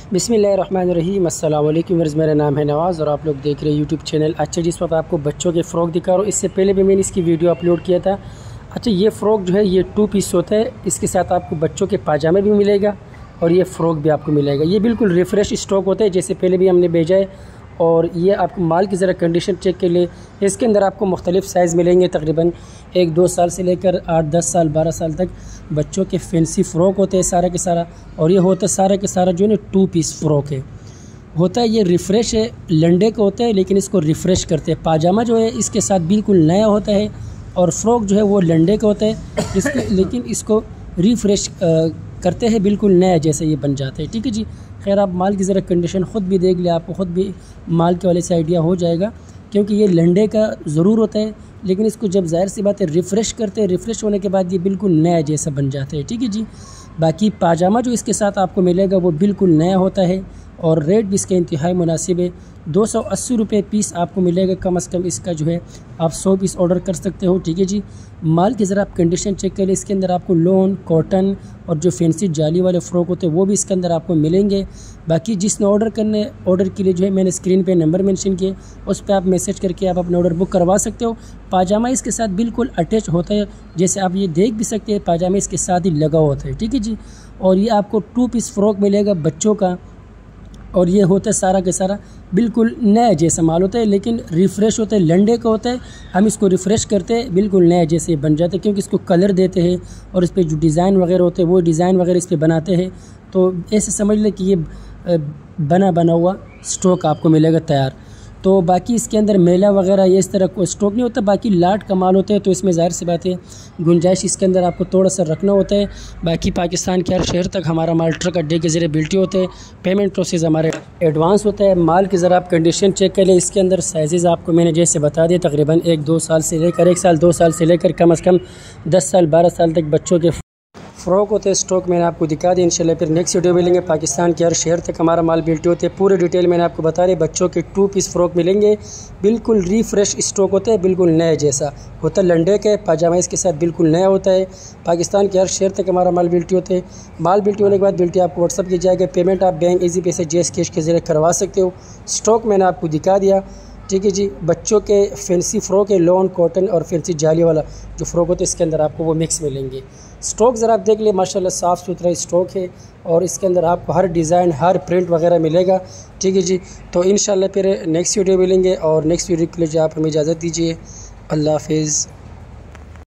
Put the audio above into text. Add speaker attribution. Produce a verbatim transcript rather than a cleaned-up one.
Speaker 1: बिस्मिल्लाहिर्रहमानिर्रहीम। अस्सलाम वालेकुम व्यूअर्स, मेरा नाम है नवाज़ और आप लोग देख रहे हैं यूट्यूब चैनल। अच्छा, जिस वक्त आपको बच्चों के फ़्रॉक दिखा रहा हूँ, इससे पहले भी मैंने इसकी वीडियो अपलोड किया था। अच्छा, ये फ़्रॉक जो है ये टू पीस होता है। इसके साथ आपको बच्चों के पाजामे भी मिलेगा और ये फ़्रॉक भी आपको मिलेगा। ये बिल्कुल रिफ़्रेश स्टॉक होता है, जैसे पहले भी हमने भेजा है। और ये आपको माल की ज़रा कंडीशन चेक कर ले। इसके अंदर आपको मुख्तलिफ़ साइज़ मिलेंगे, तकरीबन एक दो साल से लेकर आठ दस साल बारह साल तक बच्चों के फैंसी फ़्रॉक होते हैं सारा के सारा। और ये होता है सारा के सारा जो है ना टू पीस फ़्रॉक है होता है। ये रिफ़्रेश है, लंडे का होता है लेकिन इसको रिफ़्रेश करते हैं। पाजामा जो है इसके साथ बिल्कुल नया होता है और फ़्रॉक जो है वो लंडे का होता है, इसको लेकिन इसको रिफ़्रेश करते हैं, बिल्कुल नया जैसे ये बन जाते हैं। ठीक है जी। खैर, आप माल की ज़रा कंडीशन ख़ुद भी देख ले, आपको ख़ुद भी माल के वाले से आइडिया हो जाएगा, क्योंकि ये लंडे का ज़रूर होता है लेकिन इसको जब ज़ाहिर सी बात है रिफ़्रेश करते हैं, रिफ़्रेश होने के बाद ये बिल्कुल नया जैसा बन जाते हैं। ठीक है जी। बाकी पाजामा जो इसके साथ आपको मिलेगा वो बिल्कुल नया होता है और रेट भी इसका इंतहाई मुनासिब है। दो सौ अस्सी रुपये पीस आपको मिलेगा कम अज़ कम। इसका जो है आप सौ पीस ऑर्डर कर सकते हो। ठीक है जी। माल की ज़रा आप कंडीशन चेक करें। इसके अंदर आपको लोन, कॉटन और जो फैंसी जाली वाले फ़्रॉक होते हैं वो भी इसके अंदर आपको मिलेंगे। बाकी जिसने ऑर्डर करने ऑर्डर के लिए जो है मैंने स्क्रीन पे नंबर मेंशन किए, उस पर आप मैसेज करके आप अपना ऑर्डर बुक करवा सकते हो। पाजामा इसके साथ बिल्कुल अटैच होता है, जैसे आप ये देख भी सकते हैं, पाजामा इसके साथ ही लगा होता है। ठीक है जी। और ये आपको टू पीस फ़्रॉक मिलेगा बच्चों का और ये होता है सारा के सारा बिल्कुल नया जैसा माल होता है, लेकिन रिफ़्रेश होता है, लंडे का होता है। हम इसको रिफ़्रेश करते हैं, बिल्कुल नया जैसे बन जाते हैं, क्योंकि इसको कलर देते हैं और इस पर जो डिज़ाइन वगैरह होते हैं वो डिज़ाइन वगैरह इस पर बनाते हैं। तो ऐसे समझ लें कि ये बना बना हुआ स्टॉक आपको मिलेगा तैयार। तो बाकी इसके अंदर मेला वगैरह ये इस तरह कोई स्टॉक नहीं होता। बाकी लाट का माल होता है, तो इसमें ज़ाहिर सी बात है गुंजाइश इसके अंदर आपको थोड़ा सा रखना होता है। बाकी पाकिस्तान के हर शहर तक हमारा माल ट्रक अड्डे के ज़रिए बिल्टी होते हैं। पेमेंट प्रोसेस हमारे एडवांस होता है। माल की ज़रा आप कंडीशन चेक कर लें। इसके अंदर साइज़ आपको मैंने जैसे बता दिया, तकरीबन एक दो साल से लेकर एक साल दो साल से लेकर कम अज़ कम दस साल बारह साल तक बच्चों के फ़्रॉक होते हैं। स्टॉक मैंने आपको दिखा दिया। इंशाल्लाह फिर नेक्स्ट वीडियो मिलेंगे। पाकिस्तान के हर शहर तक हमारा माल बिल्टी होते हैं। पूरे डिटेल मैंने आपको बता रहे। बच्चों के टू पीस फ़्रॉक मिलेंगे, बिल्कुल रिफ़्रेश स्टॉक होता है, बिल्कुल नया जैसा होता है। लंडे के पाजामा इसके साथ बिल्कुल नया होता है। पाकिस्तान के हर शहर तक हमारा माल बिल्टी होते हैं। माल बिल्टी होने के बाद बिल्टी आपको व्हाट्सअप की जाएगा। पेमेंट आप बैंक ईजी पैसे जेस कैश के ज़रिए करवा सकते हो। स्टॉक मैंने आपको दिखा दिया। ठीक है जी। बच्चों के फैंसी फ़्रॉक है, लॉन, कॉटन और फैंसी जाली वाला जो फ़्रॉक होता है इसके अंदर आपको वो मिक्स मिलेंगे। स्टॉक ज़रा आप देख ले, माशाल्लाह साफ़ सुथरा स्टॉक है और इसके अंदर आपको हर डिज़ाइन हर प्रिंट वगैरह मिलेगा। ठीक है जी। तो इंशाल्लाह फिर नेक्स्ट वीडियो मिलेंगे और नेक्स्ट वीडियो के लिए जो आप हमें इजाज़त दीजिए। अल्लाह हाफ़िज़।